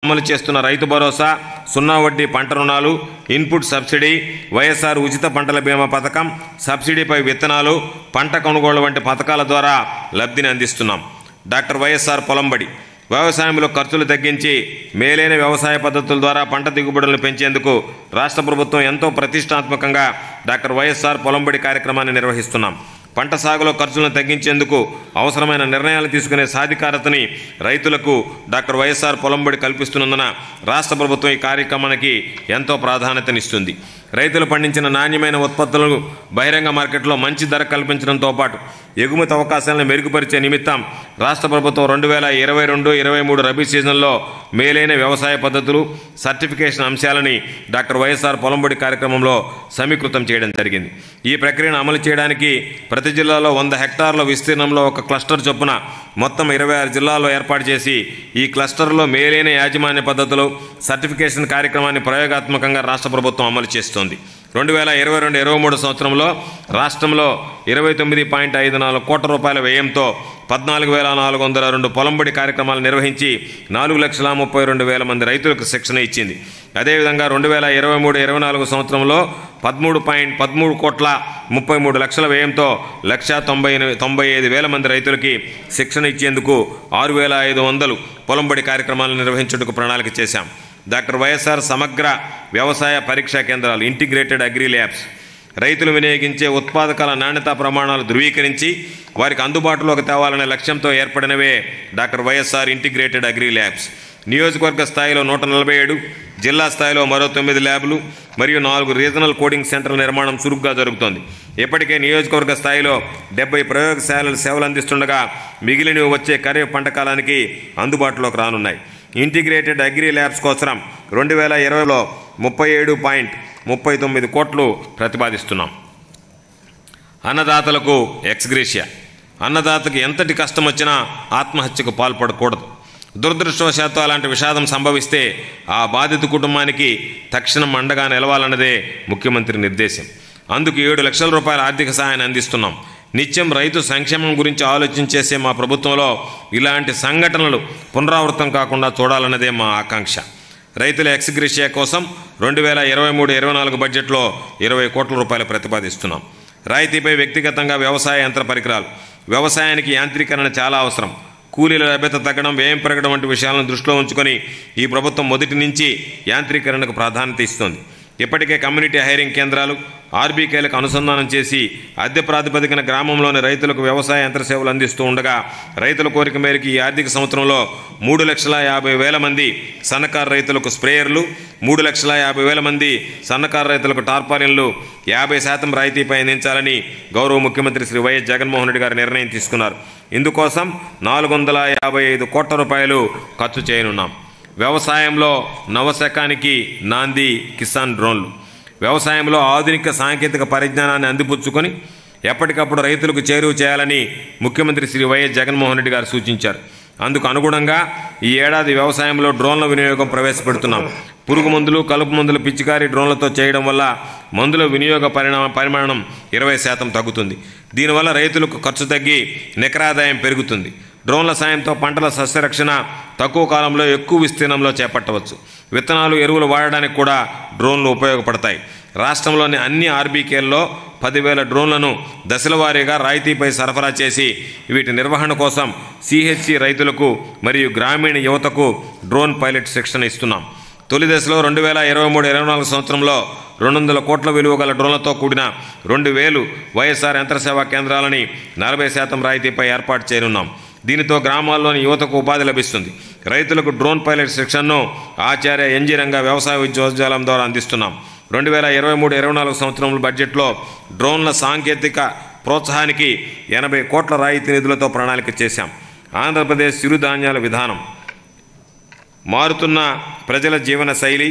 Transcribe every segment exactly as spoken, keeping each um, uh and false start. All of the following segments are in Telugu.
అమలు చేస్తున్న రైతు భరోసా, సున్నా వడ్డీ పంట రుణాలు, ఇన్పుట్ సబ్సిడీ, వైఎస్ఆర్ ఉచిత పంటల బీమా పథకం, సబ్సిడీపై విత్తనాలు, పంట కొనుగోలు వంటి పథకాల ద్వారా లబ్ధిని అందిస్తున్నాం. డాక్టర్ వైఎస్ఆర్ పొలంబడి వ్యవసాయంలో ఖర్చులు తగ్గించి మేలైన వ్యవసాయ పద్ధతుల ద్వారా పంట దిగుబడులను పెంచేందుకు రాష్ట్ర ప్రభుత్వం ఎంతో ప్రతిష్టాత్మకంగా డాక్టర్ వైఎస్ఆర్ పొలంబడి కార్యక్రమాన్ని నిర్వహిస్తున్నాం. పంట సాగులో ఖర్చులను తగ్గించేందుకు అవసరమైన నిర్ణయాలు తీసుకునే సాధికారతని రైతులకు డాక్టర్ వైఎస్ఆర్ పొలంబడి కల్పిస్తున్నందున రాష్ట్ర ప్రభుత్వం ఈ కార్యక్రమానికి ఎంతో ప్రాధాన్యతనిస్తుంది. రైతులు పండించిన నాణ్యమైన ఉత్పత్తులను బహిరంగ మార్కెట్లో మంచి ధర కల్పించడంతో పాటు ఎగుమతి అవకాశాలను మెరుగుపరిచే నిమిత్తం రాష్ట్ర ప్రభుత్వం రెండు వేల ఇరవై రెండు ఇరవై మూడు రబీ సీజన్లో మేలైన వ్యవసాయ పద్ధతులు, సర్టిఫికేషన్ అంశాలని డాక్టర్ వైఎస్ఆర్ పొలంబడి కార్యక్రమంలో సమీకృతం చేయడం జరిగింది. ఈ ప్రక్రియను అమలు చేయడానికి ప్రతి జిల్లాలో వంద హెక్టార్ల విస్తీర్ణంలో ఒక క్లస్టర్ చొప్పున మొత్తం ఇరవై ఆరు జిల్లాల్లో ఏర్పాటు చేసి ఈ క్లస్టర్లో మేలైన యాజమాన్య పద్ధతులు, సర్టిఫికేషన్ కార్యక్రమాన్ని ప్రయోగాత్మకంగా రాష్ట్ర ప్రభుత్వం అమలు చేస్తోంది. రెండు వేల ఇరవై రెండు ఇరవై మూడు సంవత్సరంలో రాష్ట్రంలో ఇరవై తొమ్మిది పాయింట్ ఐదు నాలుగు కోట్ల రూపాయల వ్యయంతో పద్నాలుగు వేల నాలుగు వందల రెండు పొలంబడి కార్యక్రమాలు నిర్వహించి నాలుగు లక్షల ముప్పై రెండు వేల మంది రైతులకు శిక్షణ ఇచ్చింది. అదేవిధంగా రెండు వేల ఇరవై మూడు ఇరవై నాలుగు సంవత్సరంలో పదమూడు పాయింట్ పదమూడు కోట్ల ముప్పై మూడు లక్షల వ్యయంతో లక్ష తొంభై తొంభై ఐదు వేల మంది రైతులకి శిక్షణ ఇచ్చేందుకు ఆరు వేల ఐదు వందలు పొలంబడి కార్యక్రమాలను నిర్వహించేందుకు ప్రణాళిక చేశాం. డాక్టర్ వైఎస్ఆర్ సమగ్ర వ్యవసాయ పరీక్షా కేంద్రాలు, ఇంటిగ్రేటెడ్ అగ్రి ల్యాబ్స్ రైతులు వినియోగించే ఉత్పాదకాల నాణ్యతా ప్రమాణాలు ధృవీకరించి వారికి అందుబాటులోకి తేవాలనే లక్ష్యంతో ఏర్పడినవే doctor YSR integrated agri labs. నియోజకవర్గ స్థాయిలో నూట నలభై ఏడు, జిల్లా స్థాయిలో మరో తొమ్మిది ల్యాబ్లు మరియు నాలుగు రీజనల్ కోడింగ్ సెంటర్ల నిర్మాణం చురుగ్గా జరుగుతోంది. ఇప్పటికే నియోజకవర్గ స్థాయిలో డెబ్బై ప్రయోగశాలలు సేవలు అందిస్తుండగా మిగిలినవి వచ్చే ఖరీఫ్ పంట కాలానికి అందుబాటులోకి రానున్నాయి. ఇంటిగ్రేటెడ్ అగ్రి ల్యాబ్స్ కోసం రెండు వేల ఇరవైలో ముప్పై ఏడు పాయింట్ ముప్పై తొమ్మిది కోట్లు ప్రతిపాదిస్తున్నాం. అన్నదాతలకు ఎక్స్గ్రేషియా. అన్నదాతకు ఎంతటి కష్టం వచ్చినా ఆత్మహత్యకు పాల్పడకూడదు. దురదృష్టవశాత్తు అలాంటి విషాదం సంభవిస్తే ఆ బాధిత కుటుంబానికి తక్షణం అండగా నిలవాలన్నదే ముఖ్యమంత్రి నిర్దేశం. అందుకు ఏడు లక్షల రూపాయల ఆర్థిక సహాయాన్ని అందిస్తున్నాం. నిత్యం రైతు సంక్షేమం గురించి ఆలోచించేసే మా ప్రభుత్వంలో ఇలాంటి సంఘటనలు పునరావృతం కాకుండా చూడాలన్నదే మా ఆకాంక్ష. రైతుల ఎక్స్గ్రేషియా కోసం రెండు వేల ఇరవై మూడు ఇరవై నాలుగు బడ్జెట్లో ఇరవై కోట్ల రూపాయలు ప్రతిపాదిస్తున్నాం. రాయితీపై వ్యక్తిగతంగా వ్యవసాయ యంత్ర పరికరాలు. వ్యవసాయానికి యాంత్రీకరణ చాలా అవసరం. కూలీల లభ్యత తగ్గడం, వ్యయం పెరగడం వంటి విషయాలను దృష్టిలో ఉంచుకొని ఈ ప్రభుత్వం మొదటి నుంచి యాంత్రీకరణకు ప్రాధాన్యత ఇస్తోంది. ఇప్పటికే కమ్యూనిటీ హైరింగ్ కేంద్రాలు, ఆర్బీకేలకు అనుసంధానం చేసి అద్దె ప్రాతిపదికన గ్రామంలోని రైతులకు వ్యవసాయ యంత్ర సేవలు అందిస్తూ ఉండగా రైతుల కోరిక మేరకు ఈ ఆర్థిక సంవత్సరంలో మూడు లక్షల యాభై వేల మంది సన్నకారు రైతులకు స్ప్రేయర్లు, మూడు లక్షల యాభై వేల మంది సన్నకారు రైతులకు టార్పాలిన్లు యాభై శాతం రాయితీపై అందించాలని గౌరవ ముఖ్యమంత్రి శ్రీ వైఎస్ జగన్మోహన్ రెడ్డి గారు నిర్ణయం తీసుకున్నారు. ఇందుకోసం నాలుగు వందల యాభై ఐదు కోట్ల రూపాయలు ఖర్చు చేయనున్నాం. వ్యవసాయంలో నవశకానికి నాంది కిసాన్ డ్రోన్లు. వ్యవసాయంలో ఆధునిక సాంకేతిక పరిజ్ఞానాన్ని అందిపుచ్చుకొని ఎప్పటికప్పుడు రైతులకు చేరువ చేయాలని ముఖ్యమంత్రి శ్రీ వైఎస్ జగన్మోహన్ రెడ్డి గారు సూచించారు. అందుకు అనుగుణంగా ఈ ఏడాది వ్యవసాయంలో డ్రోన్ల వినియోగం ప్రవేశపెడుతున్నాం. పురుగు మందులు, కలుపు మందులు పిచికారీ డ్రోన్లతో చేయడం వల్ల మందుల వినియోగ పరిణామ పరిమాణం ఇరవై శాతం తగ్గుతుంది. దీనివల్ల రైతులకు ఖర్చు తగ్గి నికరాదాయం పెరుగుతుంది. డ్రోన్ల సాయంతో పంటల సస్యరక్షణ తక్కువ కాలంలో ఎక్కువ విస్తీర్ణంలో చేపట్టవచ్చు. విత్తనాలు, ఎరువులు వాడడానికి కూడా డ్రోన్లు ఉపయోగపడతాయి. రాష్ట్రంలోని అన్ని ఆర్బీకేల్లో పదివేల డ్రోన్లను దశల వారీగా రాయితీపై సరఫరా చేసి వీటి నిర్వహణ కోసం సిహెచ్సి రైతులకు మరియు గ్రామీణ యువతకు డ్రోన్ పైలట్ శిక్షణ ఇస్తున్నాం. తొలి దశలో రెండు వేల ఇరవై మూడు ఇరవై నాలుగు సంవత్సరంలో రెండు వందల కోట్ల విలువ గల డ్రోన్లతో కూడిన రెండు వేలు వైఎస్ఆర్ యంత్ర సేవా కేంద్రాలని నలభై శాతం రాయితీపై ఏర్పాటు చేయనున్నాం. దీనితో గ్రామాల్లోని యువతకు ఉపాధి లభిస్తుంది. రైతులకు డ్రోన్ పైలట్ శిక్షణను ఆచార్య ఎన్జీ రంగా వ్యవసాయ విశ్వవిద్యాలయం ద్వారా అందిస్తున్నాం. రెండు వేల ఇరవై మూడు ఇరవై నాలుగు సంవత్సరంలో బడ్జెట్లో డ్రోన్ల సాంకేతిక ప్రోత్సాహానికి ఎనభై కోట్ల రాయితీ నిధులతో ప్రణాళిక చేశాం. ఆంధ్రప్రదేశ్ చిరుధాన్యాల విధానం మారుతున్న ప్రజల జీవన శైలి,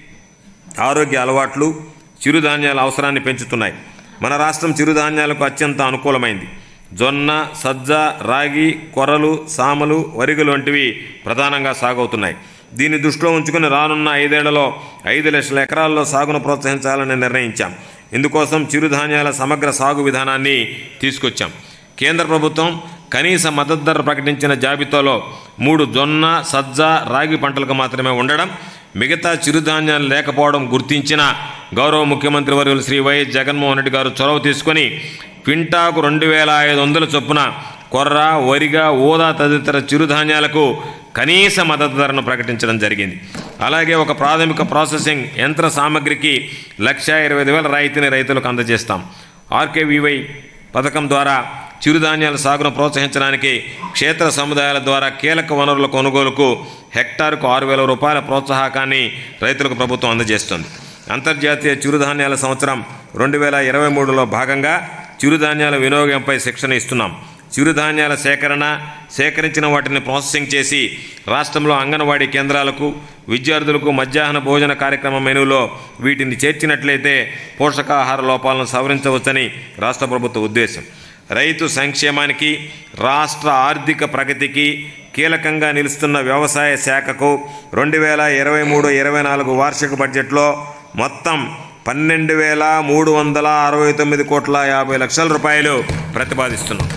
ఆరోగ్య అలవాట్లు చిరుధాన్యాల అవసరాన్ని పెంచుతున్నాయి. మన రాష్ట్రం చిరుధాన్యాలకు అత్యంత అనుకూలమైంది. జొన్న, సజ్జ, రాగి, కొర్రలు, సామలు, వరిగలు వంటివి ప్రధానంగా సాగవుతున్నాయి. దీన్ని దృష్టిలో ఉంచుకుని రానున్న ఐదేళ్లలో ఐదు లక్షల ఎకరాల్లో సాగును ప్రోత్సహించాలని నిర్ణయించాం. ఇందుకోసం చిరుధాన్యాల సమగ్ర సాగు విధానాన్ని తీసుకొచ్చాం. కేంద్ర ప్రభుత్వం కనీస మద్దతు ధర ప్రకటించిన జాబితాలో మూడు జొన్న, సజ్జ, రాగి పంటలకు మాత్రమే ఉండడం, మిగతా చిరుధాన్యాలు లేకపోవడం గుర్తించిన గౌరవ ముఖ్యమంత్రి వర్యులు శ్రీ వైఎస్ జగన్మోహన్ రెడ్డి గారు చొరవ తీసుకొని క్వింటాకు రెండు వేల ఐదు వందల చొప్పున కొర్ర, వరిగా, ఊదా తదితర చిరుధాన్యాలకు కనీస మద్దతు ధరను ప్రకటించడం జరిగింది. అలాగే ఒక ప్రాథమిక ప్రాసెసింగ్ యంత్ర సామగ్రికి లక్ష ఇరవై ఐదు వేల రాయితీని రైతులకు అందజేస్తాం. ఆర్కేవీవై పథకం ద్వారా చిరుధాన్యాల సాగును ప్రోత్సహించడానికి క్షేత్ర సముదాయాల ద్వారా కీలక వనరుల కొనుగోలుకు హెక్టారుకు ఆరు వేల రూపాయల ప్రోత్సాహకాన్ని రైతులకు ప్రభుత్వం అందజేస్తుంది. అంతర్జాతీయ చిరుధాన్యాల సంవత్సరం రెండు వేల ఇరవై మూడులో భాగంగా చిరుధాన్యాల వినియోగంపై శిక్షణ ఇస్తున్నాం. చిరుధాన్యాల సేకరణ, సేకరించిన వాటిని ప్రాసెసింగ్ చేసి రాష్ట్రంలో అంగన్వాడీ కేంద్రాలకు, విద్యార్థులకు మధ్యాహ్న భోజన కార్యక్రమం మెనూలో వీటిని చేర్చినట్లయితే పోషకాహార లోపాలను సవరించవచ్చని రాష్ట్ర ప్రభుత్వ ఉద్దేశం. రైతు సంక్షేమానికి, రాష్ట్ర ఆర్థిక ప్రగతికి కీలకంగా నిలుస్తున్న వ్యవసాయ శాఖకు రెండు వేల ఇరవై మూడు ఇరవై నాలుగు వార్షిక బడ్జెట్లో మొత్తం పన్నెండు వేల మూడు వందల అరవై తొమ్మిది కోట్ల యాభై లక్షల రూపాయలు ప్రతిపాదిస్తున్నాం.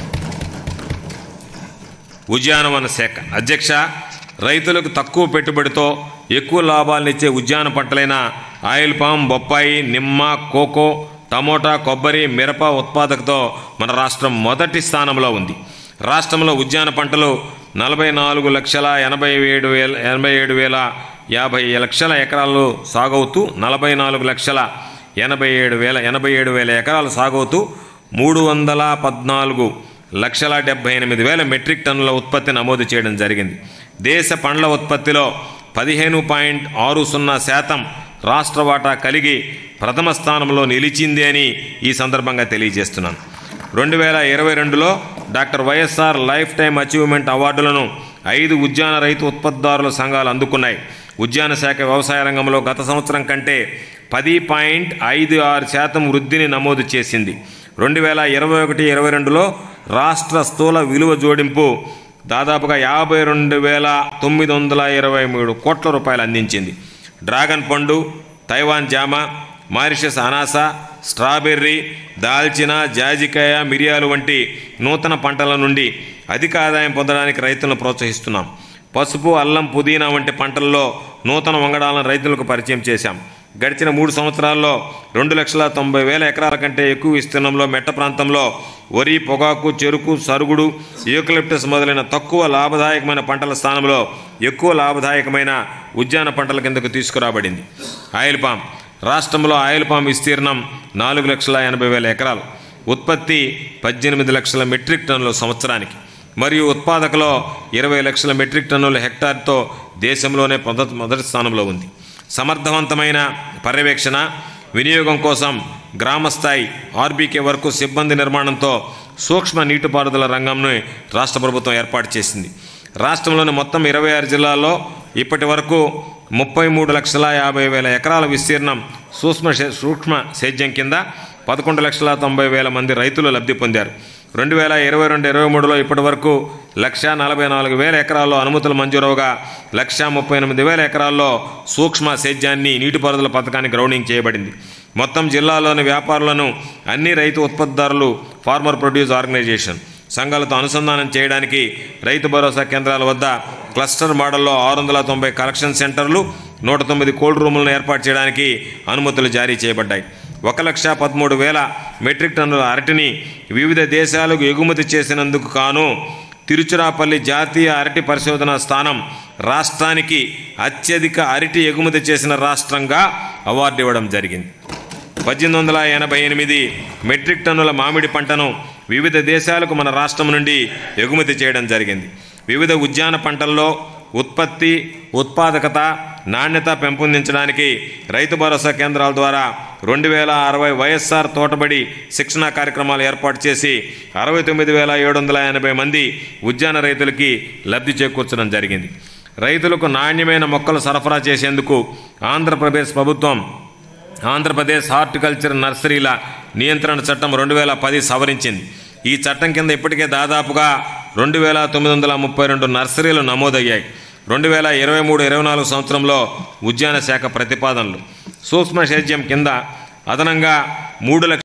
ఉద్యానవన శాఖ అధ్యక్ష, రైతులకు తక్కువ పెట్టుబడితో ఎక్కువ లాభాలనిచ్చే ఉద్యాన పంటలైన ఆయిల్ పామ్, బొప్పాయి, నిమ్మ, కోకో, టమోటా, కొబ్బరి, మిరప ఉత్పాదకతో మన రాష్ట్రం మొదటి స్థానంలో ఉంది. రాష్ట్రంలో ఉద్యాన పంటలు నలభై నాలుగు లక్షల ఎనభై ఏడు వేల ఎనభై ఏడు వేల యాభై లక్షల ఎకరాలు సాగవుతూ నలభై నాలుగు లక్షల ఎనభై ఏడు వేల ఎనభై ఏడు వేల ఎకరాలు సాగవుతూ మూడు వందల పద్నాలుగు లక్షల డెబ్బై ఎనిమిది వేల మెట్రిక్ టన్నుల ఉత్పత్తి నమోదు చేయడం జరిగింది. దేశ పండ్ల ఉత్పత్తిలో పదిహేను పాయింట్ ఆరు సున్నా శాతం రాష్ట్ర వాటా కలిగి ప్రథమ స్థానంలో నిలిచింది అని ఈ సందర్భంగా తెలియజేస్తున్నాను. రెండు వేల ఇరవై రెండులో doctor YSR lifetime achievement అవార్డులను ఐదు ఉద్యాన రైతు ఉత్పత్తిదారుల సంఘాలు అందుకున్నాయి. ఉద్యాన శాఖ వ్యవసాయ రంగంలో గత సంవత్సరం కంటే పది పాయింట్ ఐదు ఆరు శాతం వృద్ధిని నమోదు చేసింది. రెండు వేల ఇరవై ఒకటి ఇరవై రెండులో రాష్ట్ర స్థూల విలువ జోడింపు దాదాపుగా యాభై రెండు వేల తొమ్మిది వందల ఇరవై మూడు కోట్ల రూపాయలు అందించింది. డ్రాగన్ పండు, తైవాన్ జామ, మారిషస్ అనాస, స్ట్రాబెర్రీ, దాల్చిన, జాజికాయ, మిరియాలు వంటి నూతన పంటల నుండి అధిక ఆదాయం పొందడానికి రైతులను ప్రోత్సహిస్తున్నాం. పసుపు, అల్లం, పుదీనా వంటి పంటల్లో నూతన వంగడాలను రైతులకు పరిచయం చేశాం. గడిచిన మూడు సంవత్సరాల్లో రెండు లక్షల తొంభై వేల ఎకరాల కంటే ఎక్కువ విస్తీర్ణంలో మెట్ట ప్రాంతంలో వరి, పొగాకు, చెరుకు, సరుగుడు, యూకలిప్టస్ మొదలైన తక్కువ లాభదాయకమైన పంటల స్థానంలో ఎక్కువ లాభదాయకమైన ఉద్యాన పంటల కిందకు తీసుకురాబడింది. ఆయిల్ పామ్ రాష్ట్రంలో ఆయిల్ పామ్ విస్తీర్ణం నాలుగు లక్షల ఎనభై వేల ఎకరాలు, ఉత్పత్తి పద్దెనిమిది లక్షల మెట్రిక్ టన్నుల సంవత్సరానికి, మరియు ఉత్పాదకలో ఇరవై లక్షల మెట్రిక్ టన్నుల హెక్టార్తో దేశంలోనే మొదటి మొదటి స్థానంలో ఉంది. సమర్థవంతమైన పర్యవేక్షణ, వినియోగం కోసం గ్రామస్థాయి ఆర్బీకే వరకు సిబ్బంది నిర్మాణంతో సూక్ష్మ నీటిపారుదల రంగంను రాష్ట్ర ప్రభుత్వం ఏర్పాటు చేసింది. రాష్ట్రంలోని మొత్తం ఇరవై ఆరు జిల్లాల్లో ఇప్పటి వరకు ముప్పై మూడు లక్షల యాభై వేల ఎకరాల విస్తీర్ణం సూక్ష్మ సూక్ష్మ సేద్యం కింద పదకొండు లక్షల తొంభై వేల మంది రైతులు లబ్ధి పొందారు. రెండు వేల ఇరవై రెండు ఇరవై మూడులో ఇప్పటి వరకు లక్ష నలభై నాలుగు వేల ఎకరాల్లో అనుమతులు మంజూరవగా లక్ష ముప్పై ఎనిమిది వేల ఎకరాల్లో సూక్ష్మ సేద్యాన్ని నీటిపారుదల పథకానికి గ్రౌండింగ్ చేయబడింది. మొత్తం జిల్లాలోని వ్యాపారులను అన్ని రైతు ఉత్పత్తిదారులు ఫార్మర్ ప్రొడ్యూస్ ఆర్గనైజేషన్ సంఘాలతో అనుసంధానం చేయడానికి రైతు భరోసా కేంద్రాల వద్ద క్లస్టర్ మోడల్లో ఆరు వందల తొంభై కలెక్షన్ సెంటర్లు, నూట తొమ్మిది కోల్డ్ రూములను ఏర్పాటు చేయడానికి అనుమతులు జారీ చేయబడ్డాయి. ఒక లక్ష పదమూడు వేల మెట్రిక్ టన్నుల అరటిని వివిధ దేశాలకు ఎగుమతి చేసినందుకు కాను తిరుచిరాపల్లి జాతీయ అరటి పరిశోధన స్థానం రాష్ట్రానికి అత్యధిక అరటి ఎగుమతి చేసిన రాష్ట్రంగా అవార్డు ఇవ్వడం జరిగింది. పద్దెనిమిది వందల ఎనభై ఎనిమిది మెట్రిక్ టన్నుల మామిడి పంటను వివిధ దేశాలకు మన రాష్ట్రం నుండి ఎగుమతి చేయడం జరిగింది. వివిధ ఉద్యాన పంటల్లో ఉత్పత్తి, ఉత్పాదకత, నాణ్యత పెంపొందించడానికి రైతు భరోసా కేంద్రాల ద్వారా రెండు వేల అరవై వైఎస్ఆర్ తోటబడి శిక్షణా కార్యక్రమాలు ఏర్పాటు చేసి అరవై తొమ్మిది వేల ఏడు వందల ఎనభై మంది ఉద్యాన రైతులకి లబ్ధి చేకూర్చడం జరిగింది. రైతులకు నాణ్యమైన మొక్కలు సరఫరా చేసేందుకు ఆంధ్రప్రదేశ్ ప్రభుత్వం ఆంధ్రప్రదేశ్ హార్టికల్చర్ నర్సరీల నియంత్రణ చట్టం రెండు వేల పది సవరించింది. ఈ చట్టం కింద ఇప్పటికే దాదాపుగా రెండు వేల తొమ్మిది వందల ముప్పై రెండు నర్సరీలు నమోదయ్యాయి. రెండు వేల ఇరవై మూడు ఇరవై నాలుగు సంవత్సరంలో ఉద్యాన శాఖ ప్రతిపాదనలు సూక్ష్మ సేద్యం కింద అదనంగా మూడు లక్షల